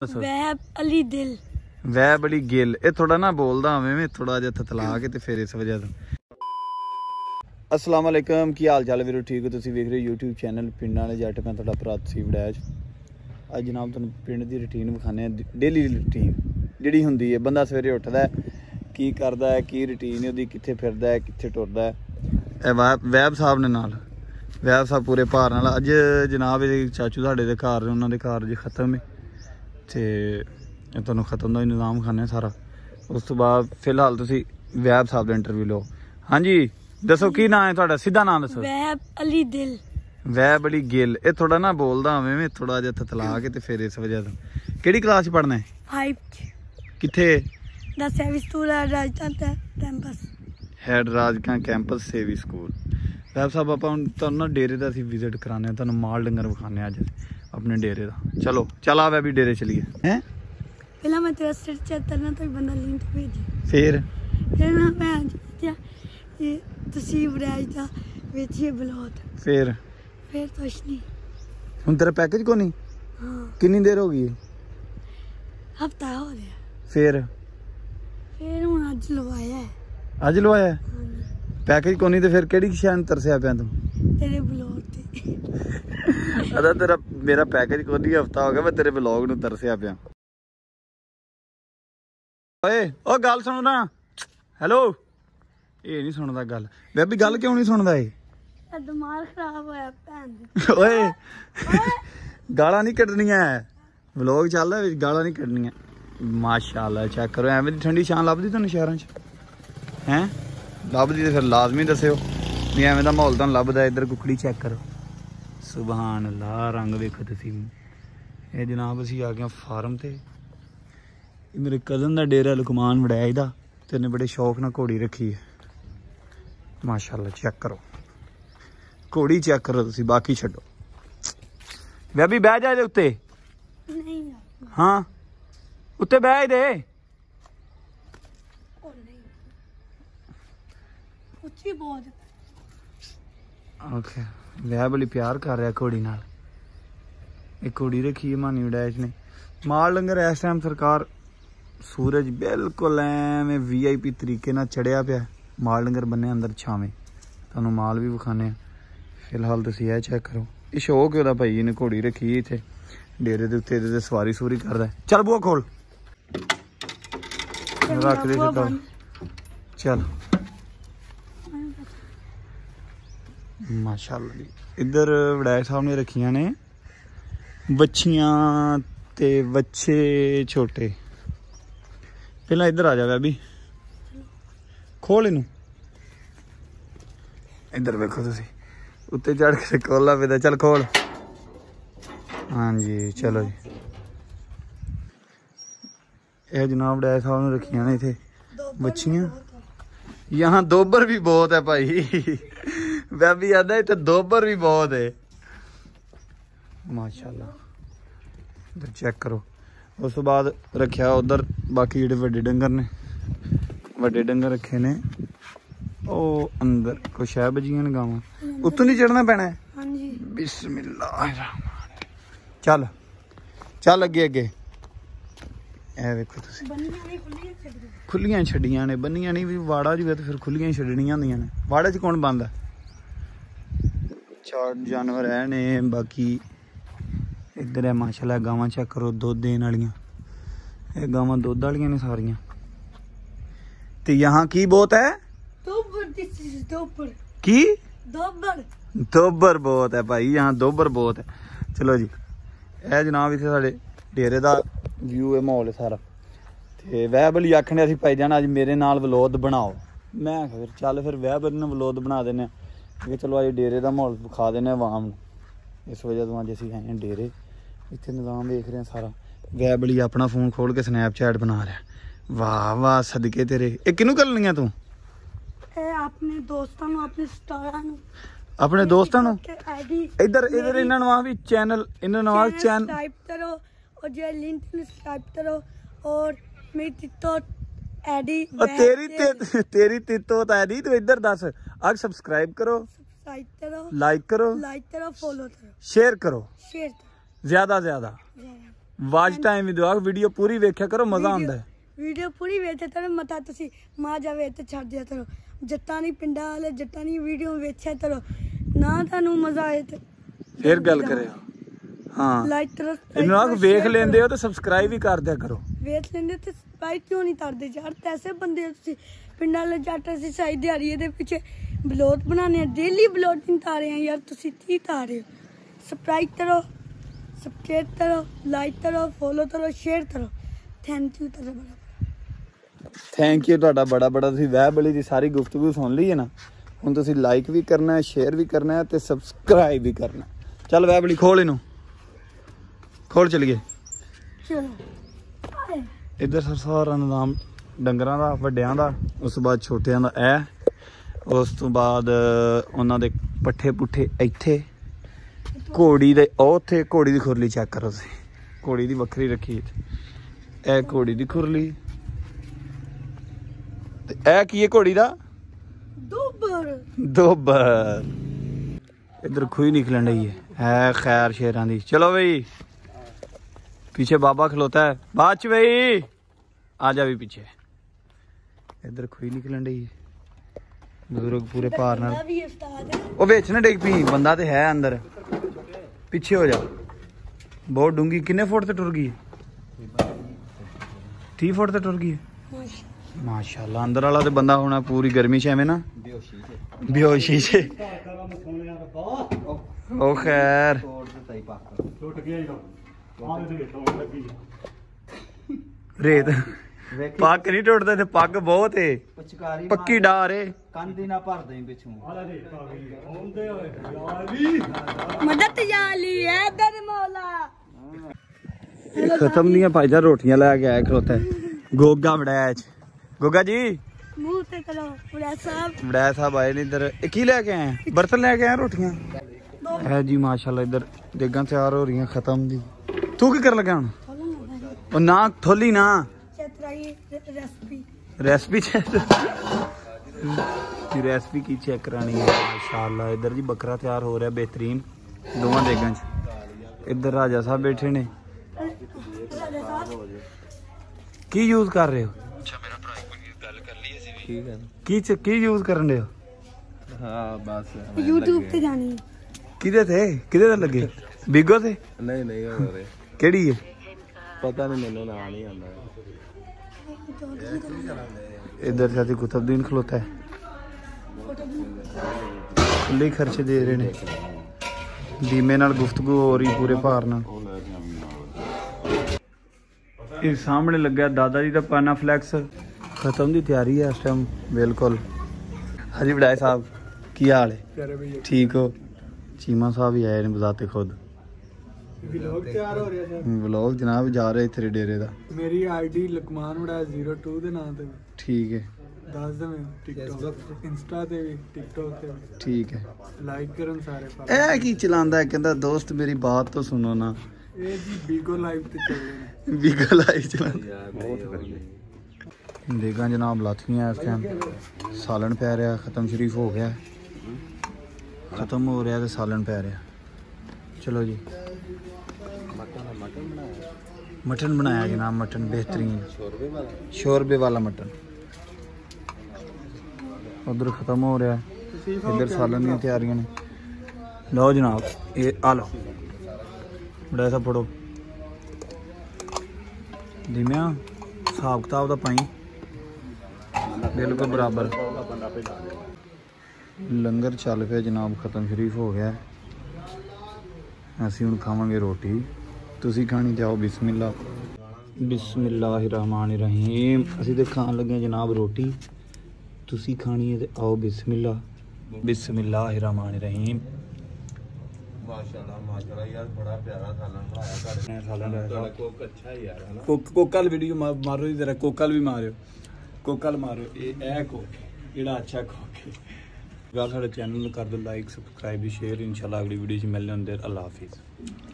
Web Ali दिल web Ali Gill ये थोड़ा ना बोलदा हमें थोड़ा जिहा थतला के ते फिर इस वजह तो। अस्सलाम वालेकुम की हाल चाल वीरो ठीक हो तुसीं वेख रहे हो यूट्यूब चैनल पिंड वाले जट मैं तुहाडा भरा तसीफ वड़ैच। अज जनाब तुहानूं पिंड दी रूटीन विखाने डेली रूटीन जिहड़ी हुंदी है बंदा सवेरे उठदा है की करदा है की रूटीन ओहदी कित्थे फिरदा है कित्थे टुरदा है। वैब साहब ने नाल वैब साहब पूरे भार नाल अज जनाब चाचू साडे दे घर उन्हां दे घर ज खत्म है ते तुहानूं खत्म दा इंतजाम खाने सारा। उस तो बाद फिलहाल तुसीं वैब साहब दा इंटरव्यू लो। हाँ जी दसो की नाम है तुहाडा सीधा नाम दसो। वैब अली दिल वैब अली गिल ये थोड़ा ना बोलदा हमें थोड़ा जिहा थतला के ते फिर इस वजह तो। केड़ी क्लास पढ़ना है? 5 कित्थे? द सेवी स्कूल राजस्थान कैंपस हैड राजकां कैंपस सेवी स्कूल। वैब साहब आपां हुण तुहानूं ना डेरे दा असीं विजिट कराने तुहानूं माल डंगर विखाने अज अपने डेरे दा। चलो चल आ वैबी डेरे चलिए हैं। पहला मैं तेरा सिर चेक करना तो बंदा लिंक भेजी फिर ना मैं ये तुसी वड़ैच दा वेचिए बलौत फिर कुछ नहीं। हुण तेरा पैकेज को नहीं? हाँ कितनी देर हो गई? हफ्ता हो गया। फिर हुण अज लवाया है। अज लवाया है? हाँ पैकेज को नहीं तो फिर केड़ी शै नूं तरसिया पिया तू? तेरे बलौत ते अदा तेरा मेरा पैकेज को नहीं हफ्ता हो गया मैं तेरे ब्लॉग नूं तरसिया पिया। ओए ओ गल सुनो ना। हेलो ये नहीं सुनदा गल बेबी गल क्यों नहीं सुनदा ये? दिमाग खराब होया भैन ओए गाला नहीं कड्डनियां व्लॉग चल रहा है गाला नहीं कड्डनियां। माशाअल्लाह चेक करो एवें दी ठंडी छां लभदी तुहानूं शहरां च हैं लभदी ते फिर लाजमी दस्सिओ भी एवें दा माहौल तुहानूं लभदा। इधर कुकड़ी चेक करो सुभान अल्लाह रंग वेखो तुसीं। ये जनाब असीं आ गए फार्म ते मेरे कज़न दा डेरा लुकमान वड़ैच दा ते इन्ने बड़े शौक नाल घोड़ी रखी है माशाअल्लाह। चेक करो घोड़ी चेक करो तुसीं बाकी छड्डो। बेबी बह जा उत्ते। नहीं हाँ उत्ते बह दे। ਉੱਚੀ ਬਹੁਤ ओके वह बड़ी प्यार कर रहा घोड़ी नाल। एक घोड़ी रखी है मानी वड़ैच ने। माल डंगर इस टाइम सरकार सूरज बिल्कुल एवें VIP तरीके नाल चढ़िया पिया। माल डंगर बन्ने अंदर छावें तुहानूं माल भी विखाने। फिलहाल तुसीं यह चेक करो ये शौक है भाई इन्हें घोड़ी रखी है इत्थे डेरे दे उत्ते ते सवारी सूरी करदा है। चल बुआ खोल रख दे सीधा चल माशाअल्लाह जी। इधर वड़ैच साहब ने रखियां ने बच्चियां ते बच्चे छोटे। पहला इधर आ जा बेबी खोल इनू। इधर वेखो तुसीं उत्ते चढ़ के खोलना पेदा। चल खोल। हाँ जी चलो जी यह जनाब वड़ैच साहब ने रखियां ने इत्थे बच्चियां। यहाँ दोबर भी बहुत है भाई बेबी आदा इत्थे दोबर भी बहुत है माशाअल्लाह। इधर चेक करो। उस तो बाद रखिया उधर बाकी जेडे वड्डे डंगर ने वड्डे डंगर रखे ने ओ अंदर कुछ है बजियां ने गावां उत्तों नहीं चढ़ना पैना है। हाँ जी बिस्मिल्लाह चल चल अगे अगे ए वेखो तुसीं खुलियां छड्डियां ने बन्नियां नहीं भी वाड़ा जो है तो फिर खुलियां ही छड्डनियां होंदियां ने। वाड़े च कौन बंद है? चार जानवर है ने बाकी इधर है माशाल्लाह गावां चेक करो दुध देने वालियां। ये गावां दुध वालियां ने सारियां। ते यहाँ की बहुत है की दोबर बहुत है भाई यहाँ दोबर बहुत है। चलो जी यह जनाब इत्थे साढ़े डेरे दा व्यू है माहौल है सारा। ते वह बली आखने असीं भाई जान अज मेरे नाल व्लॉग बनाओ। मैं फिर चल फिर वह बली ने व्लॉग बना देने कि चलो अज डेरे दा माहौल विखा देने अवाम नूं। इस वजह तो अज असीं आए हैं डेरे इत्थे निज़ाम देख रहे हैं सारा। वह बली अपना फोन खोल के स्नैपचैट बना रहा। वाह वाह सदके तेरे। ये किनू करनी तू? अपने दोस्तां नूं अपने स्टारां नूं अपने दोस्तां नूं इधर इधर इन्हां नूं भी चैनल इन्हां नूं चैनल सब्सक्राइब करो और जो लिंक में सब्सक्राइब करो और मेरी टिकटॉक आईडी तेरी टिकटॉक आईडी तो इधर दस अग सब्सक्राइब करो लाइक करो फॉलो करो शेयर करो ज्यादा ज्यादा ਵਾਚ ਟਾਈਮ ਵੀ ਦਿਓ, ਵੀਡੀਓ ਪੂਰੀ ਵੇਖਿਆ ਕਰੋ, ਮਜ਼ਾ ਆਉਂਦਾ ਹੈ। ਵੀਡੀਓ ਪੂਰੀ ਵੇਖਿਆ ਕਰੋ, ਮਤਾ ਤੁਸੀਂ ਮਾਂ ਜਾਵੇ ਤੇ ਛੱਡ ਦਿਆ ਕਰੋ। ਜੱਟਾਂ ਦੀ ਪਿੰਡਾਂ ਵਾਲੇ ਜੱਟਾਂ ਦੀ ਵੀਡੀਓ ਵੇਖਿਆ ਕਰੋ, ਨਾ ਤੁਹਾਨੂੰ ਮਜ਼ਾ ਆਏ ਤੇ ਫਿਰ ਗੱਲ ਕਰਿਓ। ਹਾਂ ਲਾਈਕ ਕਰੋ, ਇਹਨੂੰ ਆਖ ਵੇਖ ਲੈਂਦੇ ਹੋ ਤੇ ਸਬਸਕ੍ਰਾਈਬ ਵੀ ਕਰ ਦਿਆ ਕਰੋ। ਵੇਖ ਲੈਂਦੇ ਤੇ ਸਬਸਕ੍ਰਾਈਬ ਕਿਉਂ ਨਹੀਂ ਕਰਦੇ ਯਾਰ? ਐਸੇ ਬੰਦੇ ਹੋ ਤੁਸੀਂ, ਪਿੰਡਾਂ ਵਾਲੇ ਜੱਟ। ਅਸੀਂ ਸਾਈ ਦਿਹਾੜੀ ਇਹਦੇ ਪਿੱਛੇ ਬਲੌਗ ਬਣਾਉਂਦੇ ਆ, ਡੇਲੀ ਬਲੌਗਿੰਗ ਤਾਰੇ ਆ ਯਾਰ। ਤੁਸੀਂ ਕੀ ਤਾਰੇ ਹੋ? ਸਬਸਕ੍ਰਾਈਬ ਕਰੋ, ਸਬਸਕ੍ਰਾਈਬ ਕਰੋ, ਲਾਈਕ ਕਰੋ, ਫੋਲੋ ਕਰੋ, ਸ਼ੇਅਰ ਕਰੋ। ਥੈਂਕ ਯੂ ਤੁਹਾਡਾ ਬੜਾ ਥੈਂਕ ਯੂ ਤੁਹਾਡਾ ਬੜਾ ਬੜਾ। ਤੁਸੀਂ ਵਹਿ ਬਲੀ ਦੀ ਸਾਰੀ ਗੁਫ਼ਤਗੂ ਸੁਣ ਲਈ ਹੈ ਨਾ, ਹੁਣ ਤੁਸੀਂ ਲਾਈਕ ਵੀ ਕਰਨਾ ਹੈ, ਸ਼ੇਅਰ ਵੀ ਕਰਨਾ ਹੈ ਤੇ ਸਬਸਕ੍ਰਾਈਬ ਵੀ ਕਰਨਾ। ਚੱਲ ਵਹਿ ਬਲੀ ਖੋਲ, ਇਹਨੂੰ ਖੋਲ, ਚਲੀਏ। ਚਲੋ ਇੱਧਰ ਸਾਰਾ ਨਿਜ਼ਾਮ ਡੰਗਰਾਂ ਦਾ, ਵੱਡਿਆਂ ਦਾ, ਉਸ ਤੋਂ ਬਾਅਦ ਛੋਟਿਆਂ ਦਾ ਇਹ, ਉਸ ਤੋਂ ਬਾਅਦ ਉਹਨਾਂ ਦੇ ਪੱਠੇ ਪੁੱਠੇ ਇੱਥੇ, ਘੋੜੀ ਦੇ ਉਹ ਉੱਥੇ। ਘੋੜੀ ਦੀ ਖੁਰਲੀ ਚੈੱਕ ਕਰੋ ਤੁਸੀਂ, ਘੋੜੀ ਦੀ ਵੱਖਰੀ ਰੱਖੀ। ਇਹ ਘੋੜੀ ਦੀ ਖੁਰਲੀ ਤੇ ਇਹ ਕੀ ਹੈ ਘੋੜੀ ਦਾ? ਦੋਬਰ। ਇੱਧਰ ਖੂਹੀ ਨਿਕਲਣ ਡਈ ਹੈ ਖੈਰ ਸ਼ੇਰਾਂ ਦੀ। ਚਲੋ ਬਈ, पीछे बाबा खलोता है, बाद च भाई आ जा भी पीछे। इधर खुई निकलन डई बुजुर्ग पूरे भार नाल। ओ विच ना डिग पी, बंदा ते है अंदर, पीछे हो जा। बहुत डूंगी। किन्ने फुट ते टुर गई? 30 फुट ते टुर गई। माशाल्लाह। अंदर वाला ते बंदा होना पूरी गर्मी च एवें ना बेहोशी च। ओ खैर रेत पग नहीं टुटदा ते पग बहुत है, पक्की डार है। कंधी ना भर दें पिछों। मदद याली है दर मौला। खत्म नहीं है भाईजान, रोटियां लेके आया खलोता है गोगा बड़ैच। गोगा जी मुंह ते करो बड़ा साहब। बड़ा साहब आए ने इधर। की लेके आए? बर्तन लेके आए, रोटियां है जी माशाल्लाह। इधर देगां तैयार हो रही हैं खत्म दी। तू की कर लगा हूं? ना थोली ना रेसिपी रेसिपी की चेक करानी है माशाल्लाह। इधर जी बकरा तैयार हो रहा है बेहतरीन दोवां देगां च। इधर राजा साहब बैठे ने। की यूज कर रहे हो? अच्छा मेरा भरा कोई गल कर ली सी। ठीक है की यूज करन दे हो? हां बस YouTube ਤੇ ਜਾਣੀ। किदे थे किदे ते लगे? बिगो थे? नहीं नहीं हो रहे। केड़ी है? पता नहीं, मैंने नाम नहीं आंदा। इधर साथी कुतुबुद्दीन खलोता है, खुले खर्चे दे रहे ने। धीमे नाल गुफ्तगू हो रही पूरे भार नाल। इस सामने लगा दादा जी का पाना फ्लैक्स। खत्म की तैयारी है इस टाइम बिल्कुल। हाजी बड़ाए साहब की हाल है? ठीक हो? चीमा साहब ही आए ने बजाते खुद। व्लॉग तैयार हो रहा है। व्लॉग जनाब जा रहे तेरे डेरे दा। मेरी आईडी लकमान बड़ा 02 दे नाम ते। ठीक है। दस दे मैं टिकटॉक इंस्टा ते भी टिकटॉक ते भी। ठीक है। लाइक करन सारे। ए की चलांदा है? कहंदा दोस्त मेरी बात तो सुनो ना। ए जी बीगो लाइव ते चल रहे ने। बीगो लाइव चलांदा बहुत बढ़िया। देगा जनाब लाथियां इस टाइम। सालन पै रहा, खत्म शरीफ हो गया, खत्म हो रहा तो सालन पै रहा। चलो जी मटन बनाया जनाब, मटन बेहतरीन शोरबे वाला मटन। उधर खत्म हो रहा है, इधर सालन दी तैयारियां ने। लो जनाब ये आ लो, बड़ा सा पढ़ो धीमिया हिसाब किताब का पाई बिल्कुल बराबर। लंगर चल पे जनाब, खत्म शरीफ हो गया। असीं हुण खावांगे रोटी। तुसीं खानी जाओ बिस्मिल्ला। बिस्मिल्लाहिर्रहमानिर्रहीम। असीं ते खान लगे जनाब रोटी, तुसीं खानी है ते आओ बिस्मिल्ला। बिस्मिल्लाहिर्रहमानिर्रहीम। माशाल्लाह माशाल्लाह यार, बड़ा प्यारा सालन बनाया सालन कोक अच्छा है यार, है ना। कोकल वीडियो मारो जी जरा, कोकल भी मारो, कोकल मारो। ये कोक जेड़ा अच्छा कोक है। साढ़े चैनल में कर दो लाइक, सब्सक्राइब, शेयर। इंशाल्लाह अगली वीडियो च मिलने होंदे। अल्लाह हाफिज़।